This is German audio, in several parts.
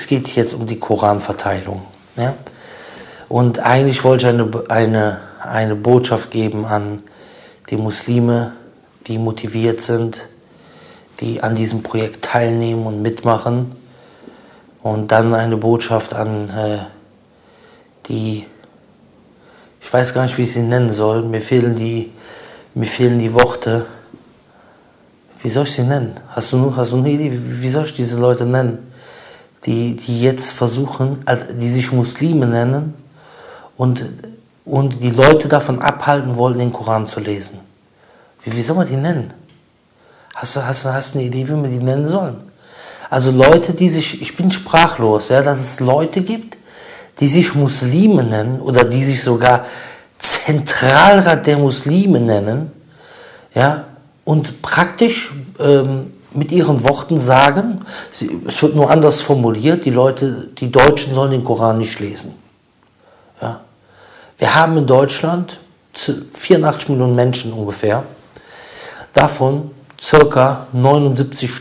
es geht jetzt um die Koranverteilung. Ja? Und eigentlich wollte ich eine Botschaft geben an die Muslime, die motiviert sind, die an diesem Projekt teilnehmen und mitmachen. Und dann eine Botschaft an die, ich weiß gar nicht, wie ich sie nennen soll, mir fehlen die Worte. Wie soll ich sie nennen? Hast du eine Idee, wie soll ich diese Leute nennen? Die jetzt versuchen, die sich Muslime nennen und die Leute davon abhalten wollen, den Koran zu lesen. Wie soll man die nennen? Hast du eine Idee, wie man die nennen sollen? Also Leute, ich bin sprachlos, ja, dass es Leute gibt, die sich Muslime nennen oder die sich sogar Zentralrat der Muslime nennen, ja, und praktisch mit ihren Worten sagen, es wird nur anders formuliert, die Deutschen sollen den Koran nicht lesen. Ja. Wir haben in Deutschland 84 Millionen Menschen ungefähr, davon circa 79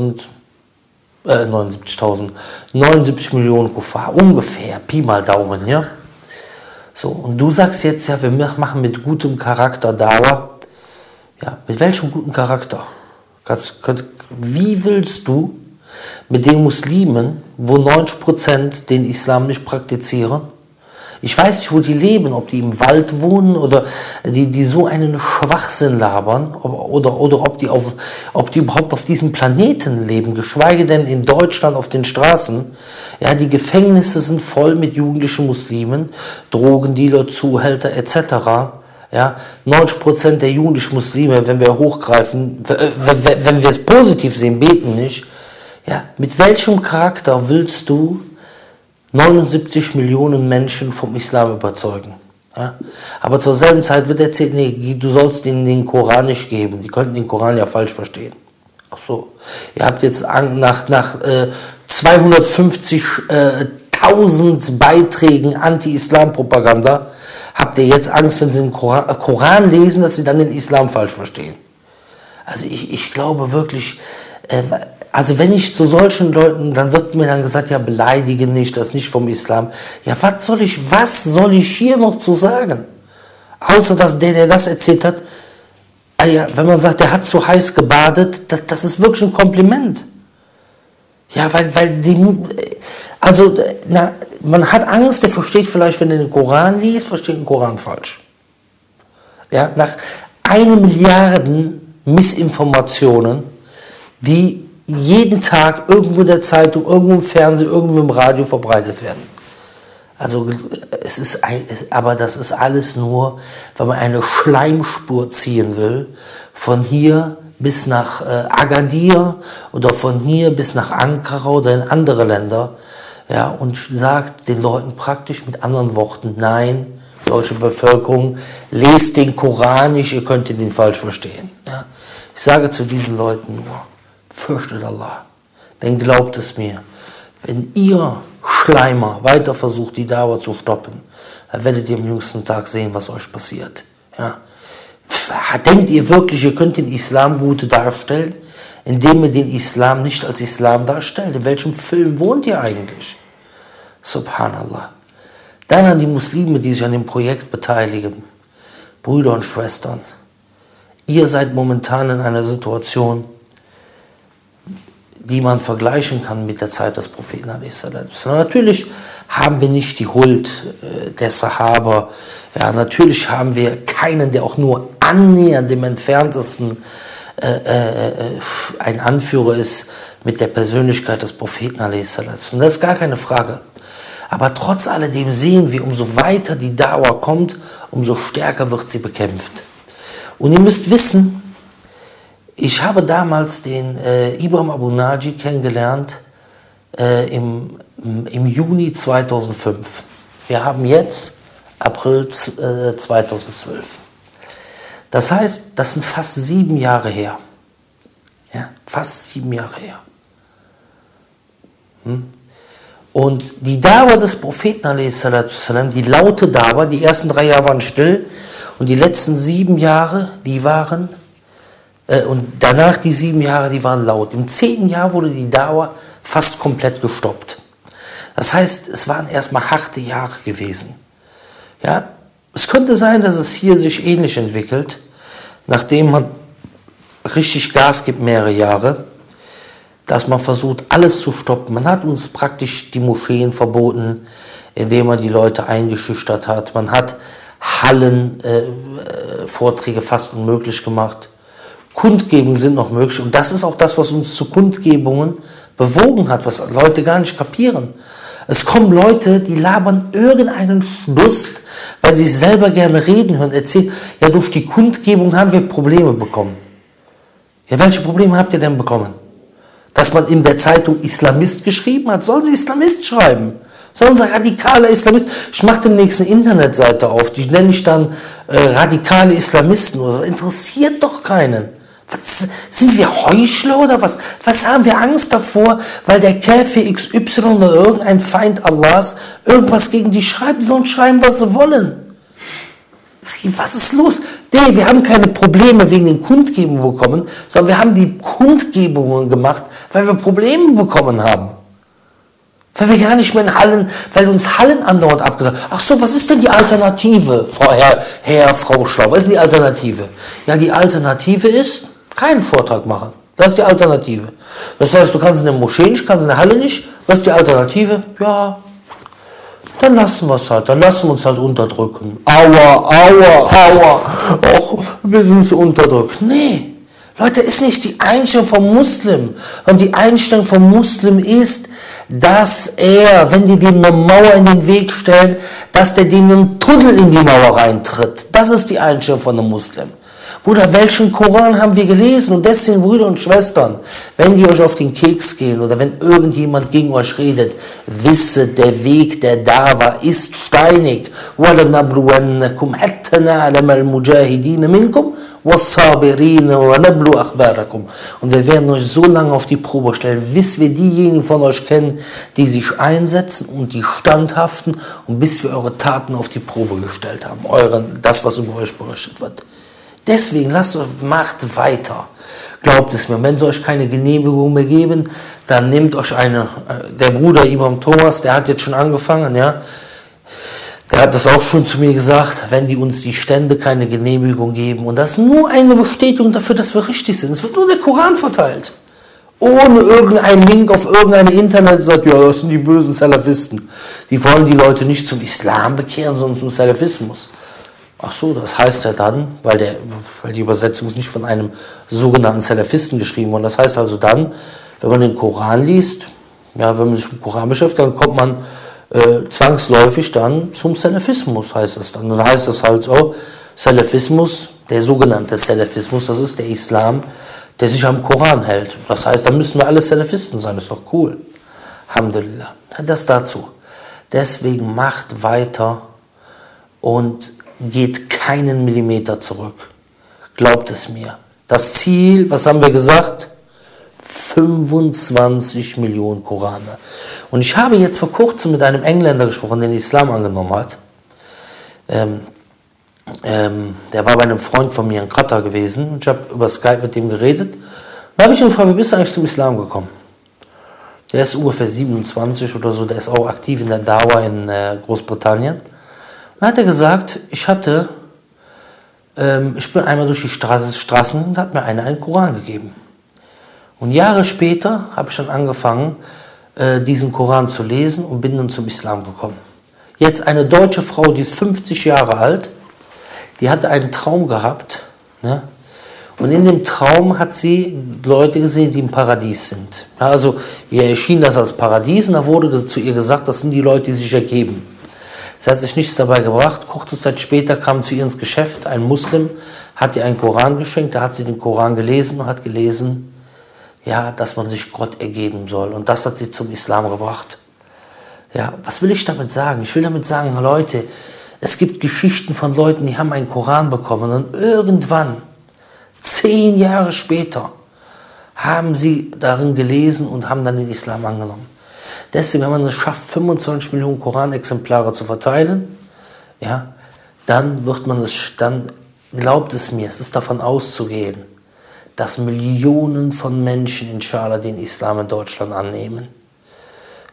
Millionen Kuffar, ungefähr, Pi mal Daumen, ja. So, und du sagst jetzt, ja, wir machen mit gutem Charakter Dawa. Ja, mit welchem guten Charakter? Wie willst du mit den Muslimen, wo 90% den Islam nicht praktizieren? Ich weiß nicht, wo die leben, ob die im Wald wohnen oder die so einen Schwachsinn labern oder ob die überhaupt auf diesem Planeten leben, geschweige denn in Deutschland auf den Straßen. Ja, die Gefängnisse sind voll mit jugendlichen Muslimen, Drogendealer, Zuhälter etc. Ja, 90% der jugendlichen Muslime, wenn wir hochgreifen, wenn wir es positiv sehen, beten nicht. Ja, mit welchem Charakter willst du 79 Millionen Menschen vom Islam überzeugen? Ja? Aber zur selben Zeit wird erzählt, nee, du sollst ihnen den Koran nicht geben. Die könnten den Koran ja falsch verstehen. Ach so, ihr habt jetzt nach 250.000 Beiträgen Anti-Islam-Propaganda, habt ihr jetzt Angst, wenn sie den Koran lesen, dass sie dann den Islam falsch verstehen? Also ich glaube wirklich, also wenn ich zu solchen Leuten, dann wird mir dann gesagt, ja, beleidige nicht, das ist nicht vom Islam. Ja, was soll ich hier noch zu sagen? Außer dass der das erzählt hat, ja, wenn man sagt, der hat zu heiß gebadet, das ist wirklich ein Kompliment. Ja, weil man hat Angst, der versteht vielleicht, wenn er den Koran liest, versteht den Koran falsch. Ja, nach 1 Milliarde Missinformationen, die jeden Tag irgendwo in der Zeitung, irgendwo im Fernsehen, irgendwo im Radio verbreitet werden. Also aber das ist alles nur, wenn man eine Schleimspur ziehen will, von hier bis nach Agadir oder von hier bis nach Ankara oder in andere Länder, ja, und sagt den Leuten praktisch mit anderen Worten, nein, deutsche Bevölkerung, lest den Koran nicht, ihr könnt ihn falsch verstehen. Ja. Ich sage zu diesen Leuten nur, fürchtet Allah, denn glaubt es mir, wenn ihr Schleimer weiter versucht, die Dauer zu stoppen, dann werdet ihr am jüngsten Tag sehen, was euch passiert. Ja. Denkt ihr wirklich, ihr könnt den Islam gut darstellen, indem ihr den Islam nicht als Islam darstellt? In welchem Film wohnt ihr eigentlich? Subhanallah. Dann an die Muslime, die sich an dem Projekt beteiligen. Brüder und Schwestern, ihr seid momentan in einer Situation, die man vergleichen kann mit der Zeit des Propheten. Natürlich haben wir nicht die Huld der Sahaba. Ja, natürlich haben wir keinen, der auch nur annähernd im entferntesten ein Anführer ist mit der Persönlichkeit des Propheten. Und das ist gar keine Frage. Aber trotz alledem sehen wir, umso weiter die Dauer kommt, umso stärker wird sie bekämpft. Und ihr müsst wissen, ich habe damals den Ibrahim Abu Naji kennengelernt im Juni 2005. Wir haben jetzt April 2012. Das heißt, das sind fast 7 Jahre her. Ja, fast 7 Jahre her. Und die Dawa des Propheten, die laute Dawa, die ersten 3 Jahre waren still und die letzten 7 Jahre, die waren, und danach die 7 Jahre, die waren laut. Im 10. Jahr wurde die Dawa fast komplett gestoppt. Das heißt, es waren erstmal harte Jahre gewesen. Ja, es könnte sein, dass es hier sich ähnlich entwickelt, nachdem man richtig Gas gibt, mehrere Jahre, dass man versucht, alles zu stoppen. Man hat uns praktisch die Moscheen verboten, indem man die Leute eingeschüchtert hat. Man hat Hallenvorträge fast unmöglich gemacht. Kundgebungen sind noch möglich. Und das ist auch das, was uns zu Kundgebungen bewogen hat, was Leute gar nicht kapieren. Es kommen Leute, die labern irgendeinen Schluss, weil sie selber gerne reden hören, erzählen, ja, durch die Kundgebung haben wir Probleme bekommen. Ja, welche Probleme habt ihr denn bekommen? Dass man in der Zeitung Islamist geschrieben hat, sollen sie Islamist schreiben. Sollen sie radikale Islamisten. Ich mache demnächst eine Internetseite auf, die nenne ich dann radikale Islamisten oder so. Interessiert doch keinen. Was, sind wir Heuchler oder was? Was haben wir Angst davor, weil der Käfer XY oder irgendein Feind Allahs irgendwas gegen die schreibt? Die sollen schreiben, was sie wollen. Was ist los? Nee, wir haben keine Probleme wegen den Kundgebungen bekommen, sondern wir haben die Kundgebungen gemacht, weil wir Probleme bekommen haben. Weil wir gar nicht mehr in Hallen, weil uns Hallen andauernd abgesagt haben. Ach so, was ist denn die Alternative, Frau Schlau? Was ist die Alternative? Ja, die Alternative ist, keinen Vortrag machen. Das ist die Alternative. Das heißt, du kannst in der Moschee nicht, kannst in der Halle nicht. Was ist die Alternative? Ja, dann lassen wir es halt. Dann lassen wir uns halt unterdrücken. Aua. Och, wir sind so unterdrückt. Nee, Leute, ist nicht die Einstellung vom Muslim. Und die Einstellung vom Muslim ist, dass er, wenn die dem eine Mauer in den Weg stellen, dass der denen einen Tunnel in die Mauer reintritt. Das ist die Einstellung von einem Muslim. Bruder, welchen Koran haben wir gelesen? Und deswegen, Brüder und Schwestern, wenn die euch auf den Keks gehen oder wenn irgendjemand gegen euch redet, wisse, der Weg der Dawa ist steinig. وَلَنَبْلُوَنَّكُمْ حَتَّى نَعْلَمَ الْمُجَاهِدِينَ مِنْكُمْ وَالصَّابِرِينَ وَنَبْلُوا أَخْبَارَكُمْ. Und wir werden euch so lange auf die Probe stellen, bis wir diejenigen von euch kennen, die sich einsetzen und die standhaften und bis wir eure Taten auf die Probe gestellt haben. Das, was über euch berichtet wird. Deswegen macht weiter. Glaubt es mir, wenn sie euch keine Genehmigung mehr geben, dann nehmt euch der Bruder Imam Thomas, der hat jetzt schon angefangen, ja, der hat das auch schon zu mir gesagt, wenn die uns die Stände keine Genehmigung geben, und das ist nur eine Bestätigung dafür, dass wir richtig sind. Es wird nur der Koran verteilt. Ohne irgendeinen Link auf irgendeine Internetseite, ja, das sind die bösen Salafisten. Die wollen die Leute nicht zum Islam bekehren, sondern zum Salafismus. Ach so, das heißt ja dann, weil die Übersetzung ist nicht von einem sogenannten Salafisten geschrieben worden. Das heißt also dann, wenn man den Koran liest, ja, wenn man sich mit dem Koran beschäftigt, dann kommt man zwangsläufig dann zum Salafismus, heißt es dann. Dann heißt es halt so, Salafismus, der sogenannte Salafismus, das ist der Islam, der sich am Koran hält. Das heißt, dann müssen wir alle Salafisten sein, das ist doch cool. Alhamdulillah. Das dazu. Deswegen macht weiter und geht keinen Millimeter zurück. Glaubt es mir. Das Ziel, was haben wir gesagt? 25 Millionen Korane. Und ich habe jetzt vor kurzem mit einem Engländer gesprochen, der den Islam angenommen hat. Der war bei einem Freund von mir in Katar gewesen. Und ich habe über Skype mit dem geredet. Da habe ich ihn gefragt, wie bist du eigentlich zum Islam gekommen? Der ist ungefähr 27 oder so, der ist auch aktiv in der Dawa in Großbritannien. Dann hat er gesagt, ich bin einmal durch die Straßen und hat mir einen Koran gegeben. Und Jahre später habe ich dann angefangen, diesen Koran zu lesen und bin dann zum Islam gekommen. Jetzt eine deutsche Frau, die ist 50 Jahre alt, die hatte einen Traum gehabt, ne? Und in dem Traum hat sie Leute gesehen, die im Paradies sind. Ja, also ihr erschien das als Paradies und da wurde zu ihr gesagt, das sind die Leute, die sich ergeben. Sie hat sich nichts dabei gebracht. Kurze Zeit später kam zu ihr ins Geschäft ein Muslim, hat ihr einen Koran geschenkt, da hat sie den Koran gelesen und hat gelesen, ja, dass man sich Gott ergeben soll. Und das hat sie zum Islam gebracht. Ja, was will ich damit sagen? Ich will damit sagen, Leute, es gibt Geschichten von Leuten, die haben einen Koran bekommen und irgendwann, 10 Jahre später, haben sie darin gelesen und haben dann den Islam angenommen. Deswegen, wenn man es schafft, 25 Millionen Koranexemplare zu verteilen, ja, dann glaubt es mir, es ist davon auszugehen, dass Millionen von Menschen, inshallah, den Islam in Deutschland annehmen.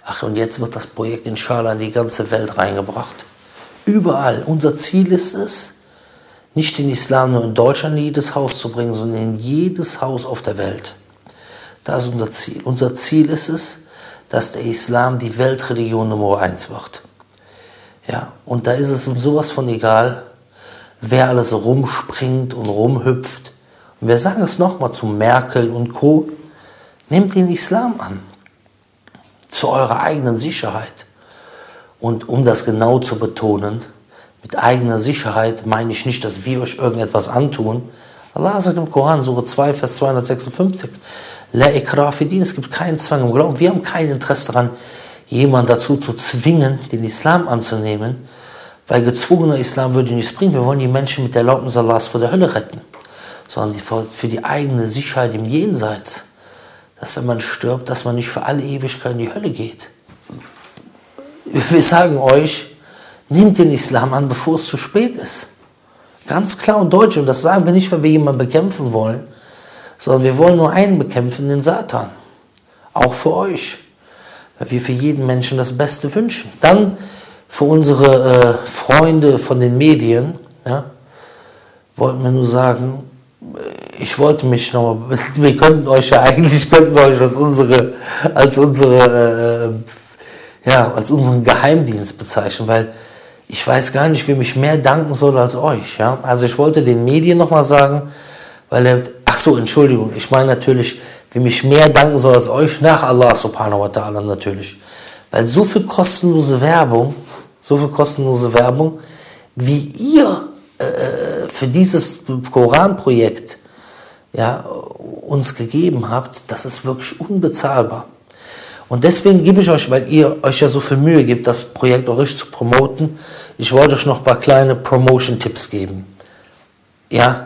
Ach, und jetzt wird das Projekt inshallah in die ganze Welt reingebracht. Überall. Unser Ziel ist es, nicht den Islam nur in Deutschland in jedes Haus zu bringen, sondern in jedes Haus auf der Welt. Das ist unser Ziel. Unser Ziel ist es, dass der Islam die Weltreligion Nummer 1 wird. Ja, und da ist es uns sowas von egal, wer alles rumspringt und rumhüpft. Und wir sagen es nochmal zu Merkel und Co. Nehmt den Islam an. Zu eurer eigenen Sicherheit. Und um das genau zu betonen, mit eigener Sicherheit meine ich nicht, dass wir euch irgendetwas antun. Allah sagt im Koran, Sure 2, Vers 256, La ikra fi din, es gibt keinen Zwang im Glauben. Wir haben kein Interesse daran, jemanden dazu zu zwingen, den Islam anzunehmen, weil gezwungener Islam würde nichts bringen. Wir wollen die Menschen mit der Erlaubnis Allahs vor der Hölle retten, sondern für die eigene Sicherheit im Jenseits, dass wenn man stirbt, dass man nicht für alle Ewigkeit in die Hölle geht. Wir sagen euch, nehmt den Islam an, bevor es zu spät ist. Ganz klar und deutlich. Und das sagen wir nicht, weil wir jemanden bekämpfen wollen, sondern wir wollen nur einen bekämpfen, den Satan. Auch für euch. Weil wir für jeden Menschen das Beste wünschen. Dann für unsere Freunde von den Medien, ja, wollten wir nur sagen, ich wollte mich nochmal, wir könnten euch ja eigentlich, als unseren Geheimdienst bezeichnen, weil ich weiß gar nicht, wem ich mehr danken soll als euch. Ja? Also ich wollte den Medien nochmal sagen, Entschuldigung, ich meine natürlich, wem ich mehr danken soll als euch, nach Allah subhanahu wa ta'ala natürlich. Weil so viel kostenlose Werbung, wie ihr für dieses Koranprojekt uns gegeben habt, das ist wirklich unbezahlbar. Und deswegen gebe ich euch, weil ihr euch ja so viel Mühe gebt, das Projekt auch richtig zu promoten, ich wollte euch noch ein paar kleine Promotion-Tipps geben. Ja,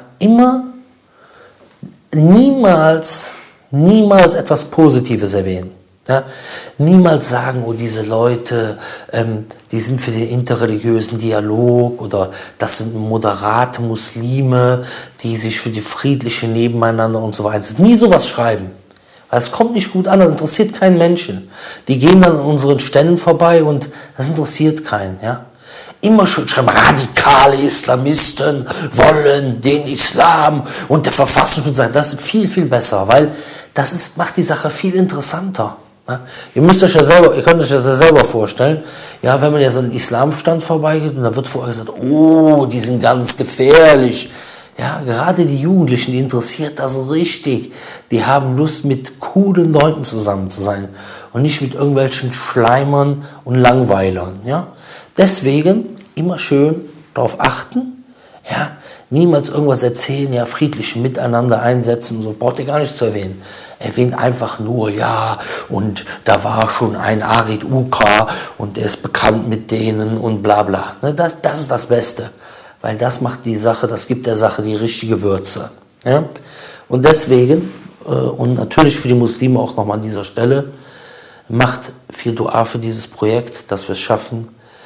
niemals etwas Positives erwähnen. Ja, niemals sagen, oh, diese Leute, die sind für den interreligiösen Dialog oder das sind moderate Muslime, die sich für die friedliche Nebeneinander und so weiter. Nie sowas schreiben. Weil es kommt nicht gut an, das interessiert keinen Menschen. Die gehen dann an unseren Ständen vorbei und das interessiert keinen. Ja? Immer schön schreiben, radikale Islamisten wollen den Islam und der Verfassungsschutz sagen, das ist viel, viel besser, weil macht die Sache viel interessanter. Ja? Ihr könnt euch das ja selber vorstellen, ja, wenn man jetzt an den Islamstand vorbeigeht und da wird vorher gesagt, oh, die sind ganz gefährlich. Ja, gerade die Jugendlichen, die interessiert das richtig. Die haben Lust, mit coolen Leuten zusammen zu sein und nicht mit irgendwelchen Schleimern und Langweilern. Ja? Deswegen immer schön darauf achten, ja? Niemals irgendwas erzählen, ja, friedlich miteinander einsetzen, so braucht ihr gar nicht zu erwähnen. Erwähnt einfach nur, ja, und da war schon ein Arid Uka und der ist bekannt mit denen und bla bla. Ne, das ist das Beste. Weil das macht die Sache, das gibt der Sache die richtige Würze. Ja? Und deswegen, und natürlich für die Muslime auch nochmal an dieser Stelle, macht viel Dua für dieses Projekt, dass wir es schaffen,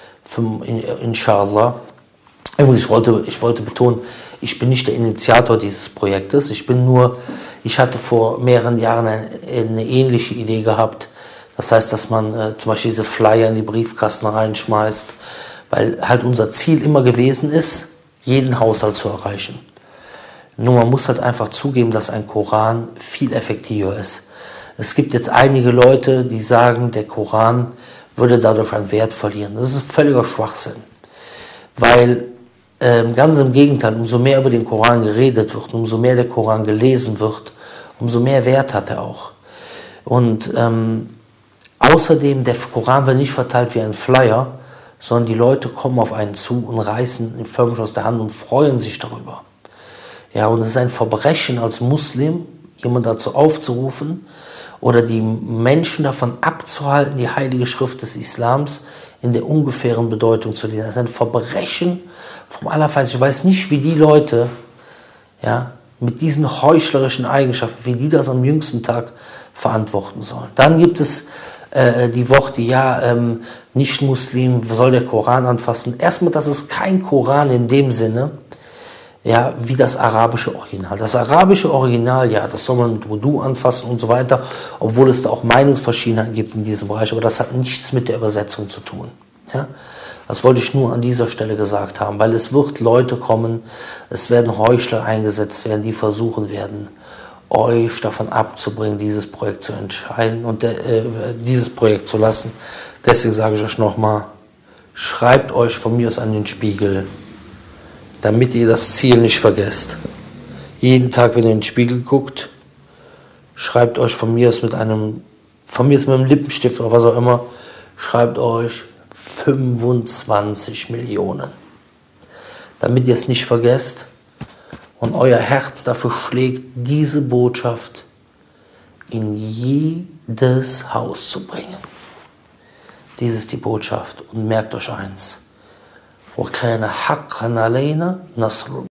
inshallah. Übrigens, ich wollte betonen, ich bin nicht der Initiator dieses Projektes, ich hatte vor mehreren Jahren eine ähnliche Idee gehabt. Das heißt, dass man zum Beispiel diese Flyer in die Briefkasten reinschmeißt, weil halt unser Ziel immer gewesen ist, jeden Haushalt zu erreichen. Nur man muss halt einfach zugeben, dass ein Koran viel effektiver ist. Es gibt jetzt einige Leute, die sagen, der Koran würde dadurch an Wert verlieren. Das ist völliger Schwachsinn. Weil ganz im Gegenteil, umso mehr über den Koran geredet wird, umso mehr der Koran gelesen wird, umso mehr Wert hat er auch. Und außerdem, der Koran wird nicht verteilt wie ein Flyer, sondern die Leute kommen auf einen zu und reißen ihn förmlich aus der Hand und freuen sich darüber. Ja, und es ist ein Verbrechen als Muslim, jemanden dazu aufzurufen oder die Menschen davon abzuhalten, die Heilige Schrift des Islams in der ungefähren Bedeutung zu lesen. Das ist ein Verbrechen vom Allerfeinsten. Ich weiß nicht, wie die Leute, ja, mit diesen heuchlerischen Eigenschaften, wie die das am jüngsten Tag verantworten sollen. Dann gibt es die Worte, ja, Nicht-Muslim soll der Koran anfassen. Erstmal, das ist kein Koran in dem Sinne, ja, wie das arabische Original. Das arabische Original, ja, das soll man mit Wudu anfassen und so weiter, obwohl es da auch Meinungsverschiedenheiten gibt in diesem Bereich, aber das hat nichts mit der Übersetzung zu tun. Ja? Das wollte ich nur an dieser Stelle gesagt haben, weil es wird Leute kommen, es werden Heuchler eingesetzt werden, die versuchen werden, euch davon abzubringen, dieses Projekt zu entscheiden und dieses Projekt zu lassen. Deswegen sage ich euch nochmal, schreibt euch von mir aus an den Spiegel, damit ihr das Ziel nicht vergesst. Jeden Tag, wenn ihr in den Spiegel guckt, schreibt euch von mir aus mit einem Lippenstift oder was auch immer, schreibt euch 25 Millionen. Damit ihr es nicht vergesst und euer Herz dafür schlägt, diese Botschaft in jedes Haus zu bringen. Dies ist die Botschaft und merkt euch eins. وَكَانَ حَقًّا عَلَيْنَا نَصْرُ